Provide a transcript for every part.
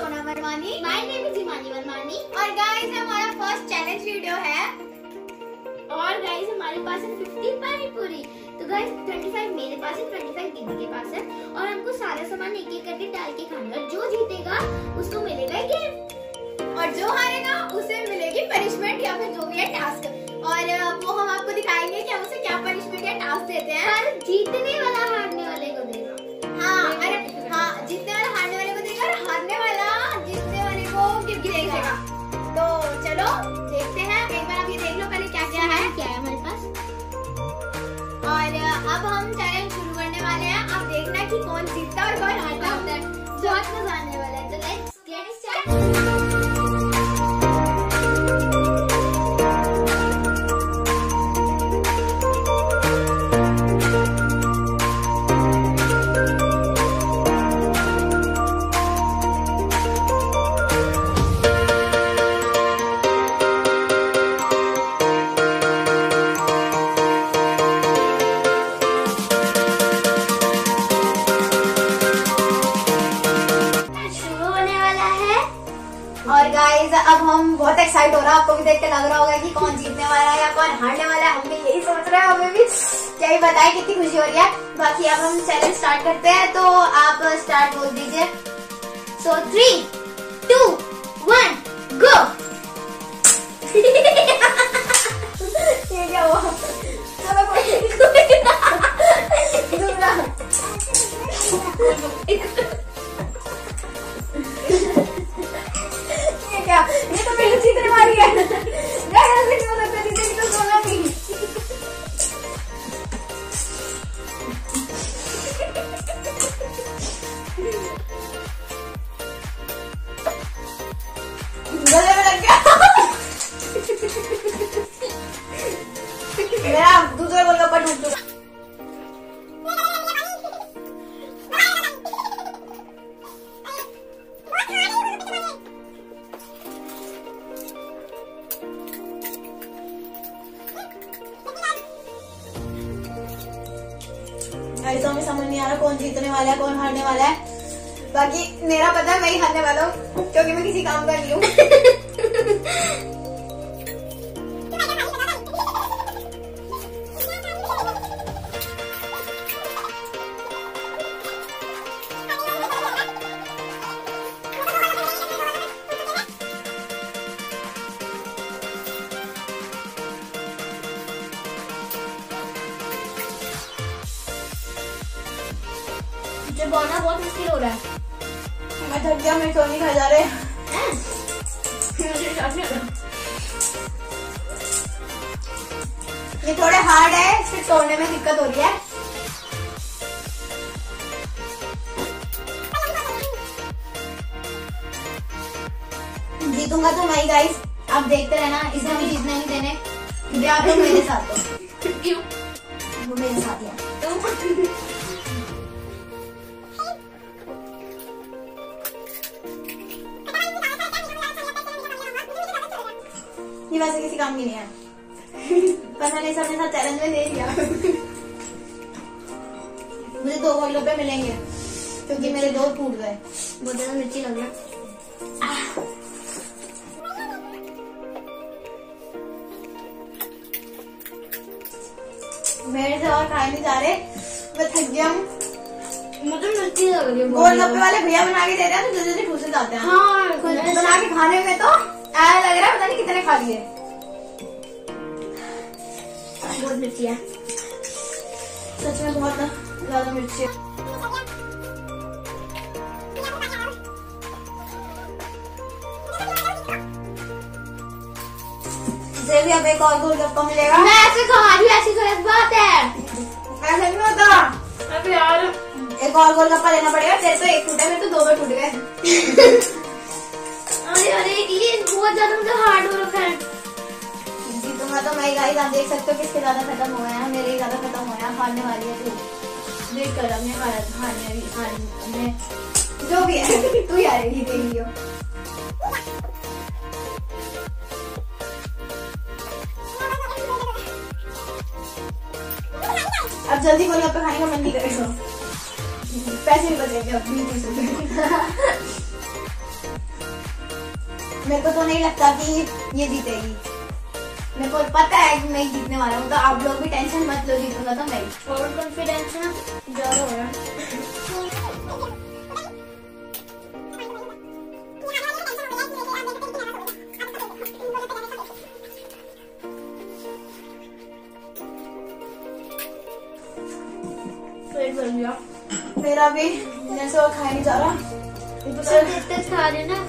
सोना Varmani. My name is Himani Varmani. और guys हमारा फर्स्ट चैलेंज वीडियो है। और गाइस हमारे पास है 50 पानी पूरी। तो गाइस 25 मेरे पास है, 25 दीदी के पास है और हमको सारा सामान एक एक करके डाल के खाना है। जो जीतेगा उसको मिलेगा गिफ्ट और जो हारेगा उसे मिलेगी पनिशमेंट या फिर जो भी है टास्क। और वो हम आपको दिखाएंगे कि हम उसे क्या पनिशमेंट या टास्क देते हैं। और जीतने वाला हारने वाले को देगा। हाँ, अरे हाँ, जीतने वाला हारने वाले को देगा और हारने वाला जीतने वाले को गिफ्ट देगा। तो चलो देखते हैं, एक बार आप ये देख लो पहले क्या क्या है हमारे पास। और अब हम चैलेंज शुरू करने वाले हैं। आप देखना कि कौन जीतता और कौन हारता होता है। बहुत मजा आने वाला है। तो लेट्स गेट स्टार्ट। और गाइस अब हम बहुत एक्साइट हो रहा है। आपको भी देख के लग रहा होगा कि कौन जीतने वाला है या कौन हारने वाला है। हम भी यही सोच रहे हैं, हमें भी क्या ही बताए कितनी खुशी हो रही है। बाकी अब हम चैलेंज स्टार्ट करते हैं, तो आप स्टार्ट बोल दीजिए। सो 3, 2, 1 गो। ये क्या हुआ? चलो क्या, ये तो मेरी जीतने वाली है। ऐसे क्यों लगता है जीतेगी तो सोना भी। गले में लग गया। मेरा दूसरा गोलगप्पा टूट चुका। ऐसा में समझ नहीं आ रहा कौन जीतने वाला है कौन हारने वाला है। बाकी मेरा पता है मैं ही हारने वाला हूँ क्योंकि मैं किसी काम कर रही हूँ। मुझे बोलना बहुत मुश्किल हो रहा है। मैं थक गया, मेरे सो नहीं खा जा रहे। ये थोड़े हार्ड है, इसे तोड़ने में दिक्कत हो रही है। जीतूंगा तो मैं गाइस, आप देखते रहना। इसे हमें जीतने नहीं देने क्योंकि आप लोग मेरे साथ हो। क्यों? वो मेरे साथ है। ये वैसे किसी काम की नहीं है, पर मैंने सबने साथ चैलेंज में ले लिया। मुझे 2 गोलगप्पे मिलेंगे क्योंकि मेरे 2 टूट गए। बहुत ज्यादा मिर्ची लग रहा है। मेरे से और खाए नहीं जा रहे, मैं थक गया हूँ। मुझे मिर्ची लग रही है। गोलगप्पे वाले भैया बना के दे रहे हैं तो जल्दी ठूसे जाते हैं। हाँ, बना के खाने में तो ऐसा लग रहा है पता नहीं कितने खा लिए। बहुत मिर्ची है, सच में बहुत ज्यादा मिर्ची है। इसे भी अब एक और गोलगप्पा मिलेगा। मैं ऐसे खा रही हूँ, ऐसी गलत बात है। ऐसा नहीं होता। अब यार एक और गोलगप्पा लेना पड़ेगा। तेरे तो 1 टूटा, मेरे तो 2 टूट गए। अरे अरे ये बहुत ज्यादा मुझे हार्ड हो रखा है। जीतूंगा तो मैं गाइस, आप देख सकते हो किसके ज्यादा खत्म हुआ है। मेरे ही ज्यादा खत्म हुआ है। हारने वाली है तू। देख कर अपने हारने जो भी है तू ही हारेगी, देख लियो। अब जल्दी गोलगप्पे खाने का मन नहीं करेगा, पैसे भी बचेंगे अब 20 रुपए। मेरे को तो नहीं लगता कि ये जीतेगी। मेरे को पता है कि मैं जीतने वाला हूँ, तो आप लोग भी टेंशन मत लो, जीतूंगा तो मैं। ओवर कॉन्फिडेंस ना ज्यादा हो रहा है। पेट भर गया मेरा भी, जैसे और खाया नहीं जा रहा। तेज खा रहे ना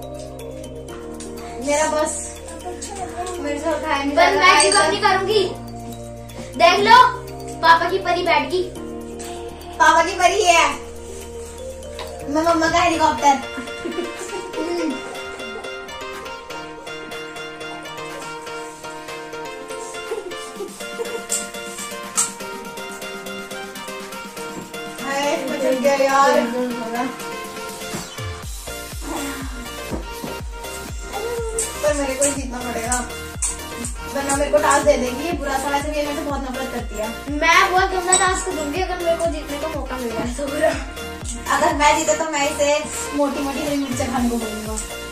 मेरा बस, मेरे से और खाया नहीं जा पर मैं गिव अप नहीं करूंगी। देख लो पापा की परी बैठ गई। पापा की परी है, मैं मम्मा का हेलीकॉप्टर। यार पर मेरे को ही जीतना पड़ेगा, वरना मेरे को टास्क दे देगी ये बुरा सा। वैसे भी मेरे से बहुत नफरत करती है। मैं बहुत गंदा टास्क दूंगी अगर मेरे को जीतने का मौका मिल गया तो बुरा। अगर मैं जीता तो मैं इसे मोटी मोटी हरी मिर्च खाने को बोलूंगा,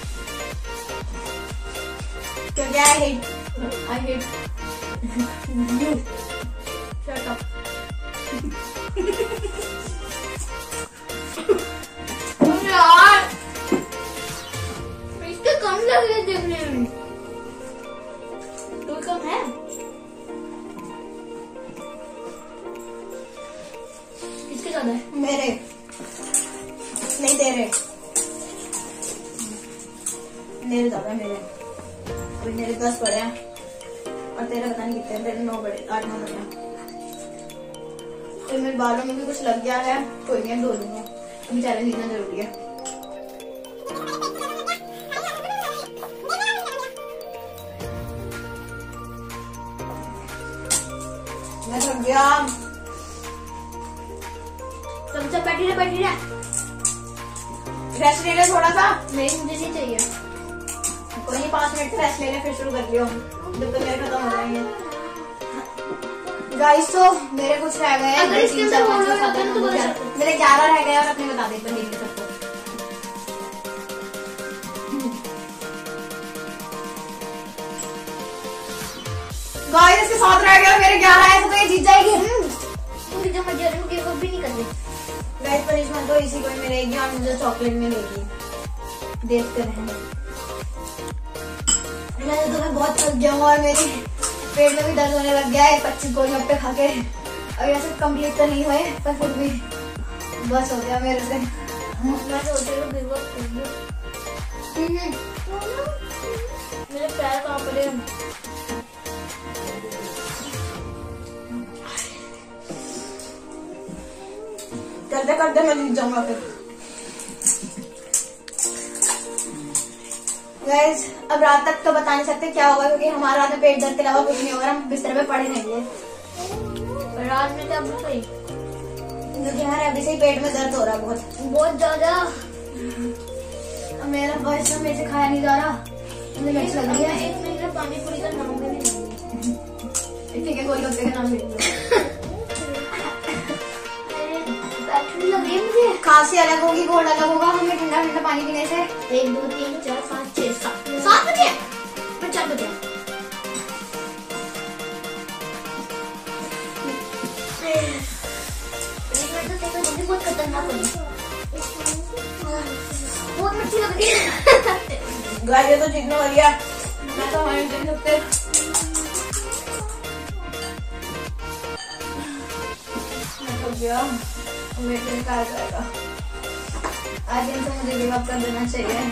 क्योंकि I hate you. Shut up. यार इसके कम लग रहे देखने में, तो कम है। किसके ज्यादा है? मेरे नहीं, तेरे ज्यादा है। मेरे 10 पड़े हैं और तेरे पता नहीं कितने, तेरे 9 पड़े, 8-9 पड़े हैं। तो मेरे बालों में भी कुछ लग गया है, कोई नहीं धो लूंगा, अभी चैलेंज जीतना जरूरी है। मैं थक गया। सब बैठी रहे रेस्ट ले ले थोड़ा सा। नहीं मुझे नहीं चाहिए। कोई नहीं, 5 मिनट रेस्ट ले ले, फिर शुरू कर लियो जब तक मेरे खत्म हो जाएंगे। गाइस तो मेरे कुछ रह गए, अगर इसके अंदर हो रहा होता है तो बता सकते। मेरे 11 रह गए और अपने बता दे पनीर के सबको। गाइस इसके 7 रह गए और मेरे 11 है, तो ये जीत जाएगी। पूरी जो मर्जी हो गिव अप भी नहीं करनी। गाइस पनिशमेंट तो इसी को ही मिलेगी और मुझे चॉकलेट मिलेगी, देखते रहना। मैं तो तुम्हें बहुत थक गया हूँ और मेरी पेट में भी दर्द होने लग गया है 25 गोलगप्पे खा के। और ऐसे कंप्लीट तो नहीं हुए पर फिर भी बस हो गया मेरे से। मैं सोच रही हूँ गिव अप कर दूँ। मेरे पैर कहाँ पड़े हैं? करते करते मैं जीत जाऊंगा फिर। गाइस अब रात तक तो बता नहीं सकते क्या होगा, क्योंकि हमारा रात में पेट दर्द के अलावा कुछ नहीं होगा, हम बिस्तर में पड़े रहेंगे। रात में क्या भूख गई? क्योंकि हमारे अभी से ही पेट में दर्द हो रहा है बहुत ज्यादा। मेरा बस मेरे से खाया नहीं जा रहा, मुझे मिर्च लग रही है। एक महीना पानी पूरी का नाम भी नहीं लूंगी। ठीक है, गोलगप्पे का नाम लिख लो। लग रही है मुझे। खांसी अलग होगी, कोल्ड अलग होगा हमें ठंडा ठंडा पानी पीने से। 1 2 3 4 5 6 7 बजे, फिर 4 बजे। बहुत खतरनाक होगी, बहुत अच्छी लग रही है। गाइस ये तो जीतने वाली है, मैं तो हमारे जीत सकते। मैं थक गया, मेरे से निकाल जाएगा। आज इनसे मुझे गिव अप कर देना चाहिए।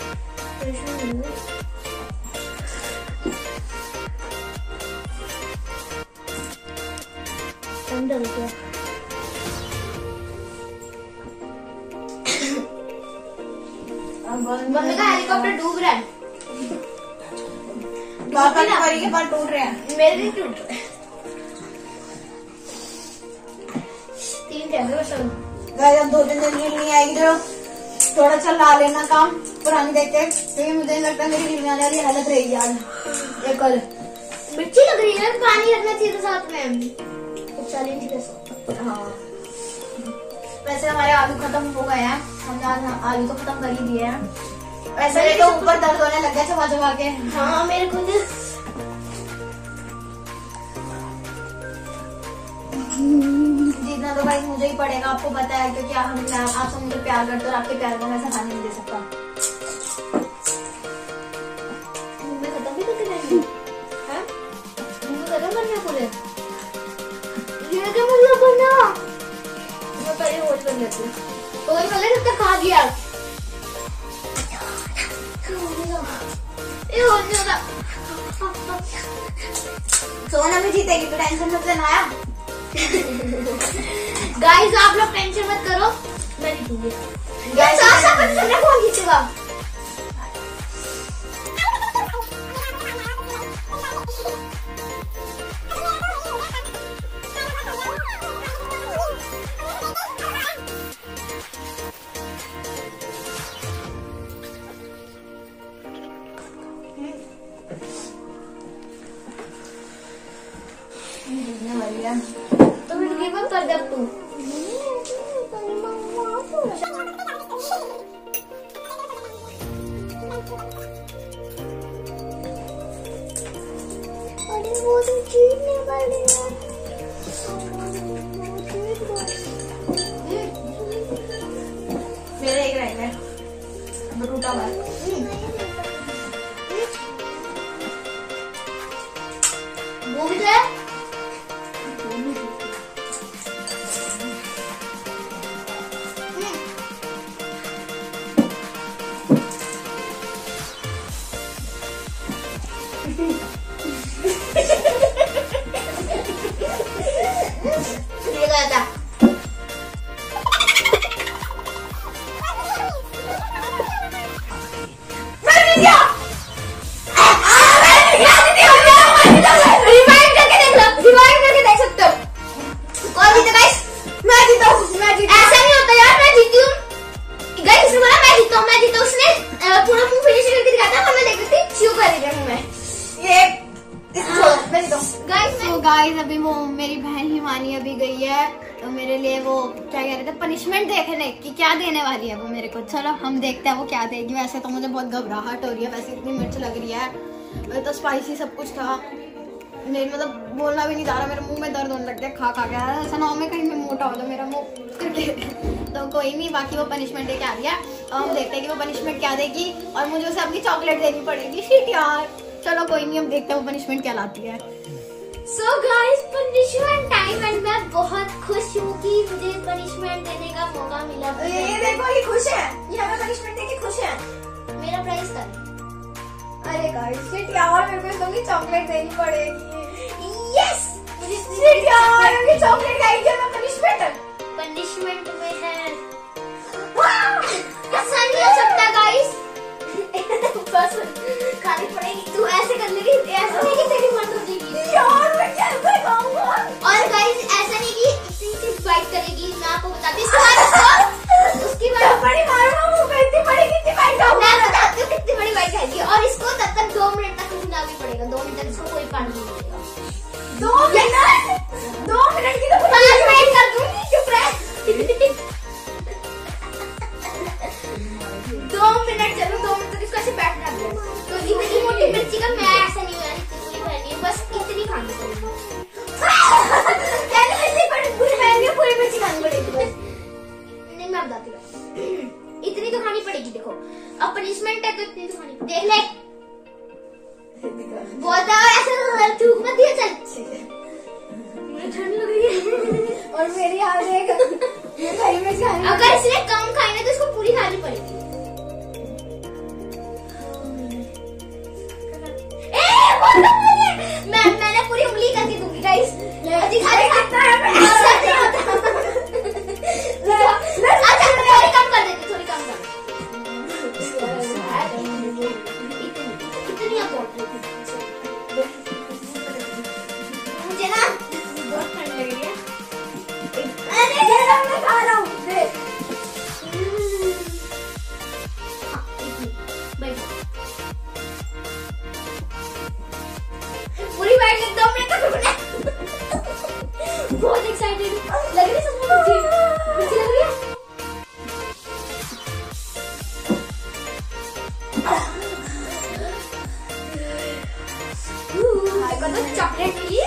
ठंडा हो गया। मम्मी का हेलीकॉप्टर डूब रहा है। पापा की परी के पास टूट रहे हैं, मेरे नहीं टूट रहे। 3 कैमरे बस। गाइस अब 2-3 दिन रील नहीं आएगी तो थोड़ा चला लेना काम पुरानी देख के, क्योंकि मुझे नहीं लगता मेरी रील में आने वाली हालत रहेगी आज। एक कल मिर्ची लग रही है, पानी रखना चाहिए था साथ में। चैलेंज कैसा? हाँ वैसे हमारे आलू खत्म हो गए हैं, हमने आज आलू तो खत्म कर ही दिए हैं। ऐसे मेरे तो ऊपर दर्द होने लग गया चबा चबा के। हाँ मेरे को जीतना तो भाई मुझे ही पड़ेगा, आपको पता है, क्योंकि आप सब मुझे प्यार करते हो और आपके प्यार को मैं ऐसा खाने नहीं दे सकता। मैं खत्म भी करके जाएंगे हैं? मुझे खत्म करना पूरे, ये क्या मतलब करना? मैं पहले होल कर लेती हूँ, होल कर ले जब तक खा दिया। ये होल नहीं होता। सोना भी जीतेगी तो टेंशन मत लेना आया। गाइस आप लोग टेंशन मत करो, मैं जीतूंगी। कौन जीतेगा? जीतने वाली है तो फिर गिव अप कर दे अब तू। अरे वो तो जीतने वाली है। मेरे एक रह गए, टूटा हुआ है। वो भी तो है। ये गया था। गाइस अभी वो मेरी बहन हिमानी अभी गई है तो मेरे लिए वो क्या कह रहे थे पनिशमेंट देखने की, क्या देने वाली है वो मेरे को। चलो हम देखते हैं वो क्या देगी। वैसे तो मुझे बहुत घबराहट हो रही है, वैसे इतनी मिर्च लग रही है तो स्पाइसी सब कुछ था, मेरे मतलब बोलना भी नहीं जा रहा, मेरे मुंह में दर्द होने लग गया खा खा के। ऐसा ना हो मैं कहीं में मोटा हो जाए मेरा मुंह। तो कोई नहीं, बाकी वो पनिशमेंट दे के आ रही है और हम देखते हैं कि वो पनिशमेंट क्या देगी और मुझे उसे अपनी चॉकलेट देनी पड़ेगी। शिट यार, चलो कोई नहीं, हम देखते हैं वो पनिशमेंट क्या लाती है। So guys, punishment time and मैं बहुत खुश हूँ कि मुझे पनिशमेंट देने का मौका मिला। ये देखो ये खुश है, ये हमें पनिशमेंट देके खुश है। मेरा प्राइस था। अरे गाइस शिट यार, मेरे को इसको चॉकलेट देनी पड़ेगी। यस मुझे शिट यार, मुझे चॉकलेट खाएगी और पनिशमेंट में है। ऐसा नहीं हो सकता गाइस, बस खानी पड़ेगी। तू ऐसे कर लेगी, ऐसा नहीं कि तेरी मन हो जाएगी यार, मैं कैसे खाऊंगा। और गाइस ऐसा नहीं कि इतनी सी बाइट करेगी, मैं आपको बताती हूँ उसकी बात बड़ी मारूंगा मुंह पे, इतनी बड़ी कितनी बाइट खाऊंगा। मैं बताती हूँ कितनी बड़ी बाइट खाएगी। और इसको तब तक 2 मिनट तक रुकना भी पड़ेगा, 2 मिनट तक इसको कोई पानी नहीं मिलेगा। 2 मिनट की तो 5 मिनट कर दूंगी, चुप रह। 2 मिनट चलो, 2 मिनट तक इसको ऐसे बैठना है। तो इतनी मोटी मिर्ची का मैं ऐसा नहीं हुआ, इतनी बहनी बस इतनी खानी पड़ेगी। पूरी मिर्ची खानी पड़ेगी बस। नहीं मैं बताती हूँ, इतनी तो खानी पड़ेगी। देखो अब पनिशमेंट है तो इतनी तो खानी, देख ले बहुत ऐसा थूक मत दिया। चल मुझे ठंड लग रही है और मेरी हाथ देख, अगर इसने कम खाई ना तो इसको पूरी खानी पड़ेगी। मैंने पूरी उंगली करके दूंगी गाइस। थोड़ी कम कर देती, थोड़ी कम कर। इतनी मुझे ना बहुत ठंड लग रही है। मैं खा रहा हूँ। चॉकलेट की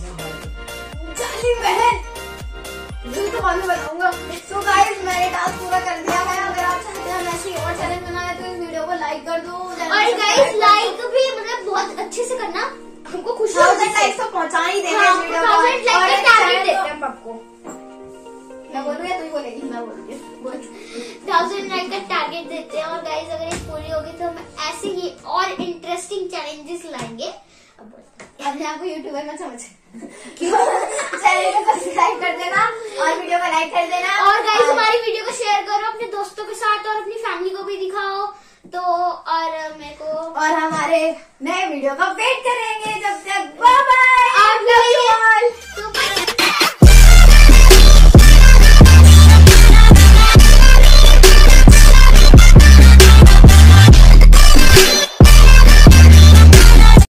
बहन तो बाद में बताऊंगा। तो गाइस मैंने टास्क पूरा कर दिया है। अगर आप चाहते हैं ऐसी और चैलेंज बनाए तो इस वीडियो को लाइक कर दो। और गाइस लाइक भी मतलब बहुत अच्छे से करना, हमको खुशी होगी। 1000 लाइक तो पहुंचा ही देना इस वीडियो को। 1000 लाइक का टारगेट देते हैं आपको। मैं बोलूँ या तू ही बोलेगी? मैं बोलूँगी। 1000 लाइक का टारगेट देते हैं। और गाइस अगर ये पूरी होगी तो हम ऐसे ही और इंटरेस्टिंग चैलेंजेस लाएंगे। अपने आपको यूट्यूबर में समझ चैनल को सब्सक्राइब कर देना और वीडियो को लाइक कर देना। और गाइस हमारी वीडियो को शेयर करो अपने दोस्तों के साथ और अपनी फैमिली को भी दिखाओ। तो और मेरे को और हमारे नए वीडियो का वेट करें।